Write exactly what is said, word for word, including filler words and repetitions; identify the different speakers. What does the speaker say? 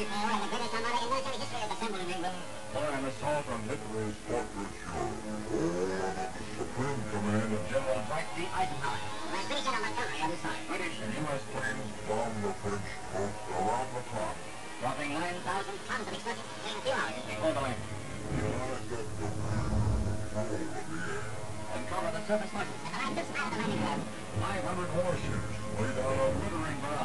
Speaker 1: before, and the greatest armada in military history is assembled in England.
Speaker 2: For an assault on Hitler's fortress show. Supreme command of
Speaker 1: General Dwight D. Eisenhower. My British and Montgomery on the side.
Speaker 2: British and U S planes bomb the French coast around the clock.
Speaker 1: Dropping nine thousand tons of explosives in a few hours before the landing.
Speaker 2: United got the control of the air.
Speaker 1: Uncover the surface forces and the land just out of the landing curve.
Speaker 2: five hundred warships lay down a withering ground.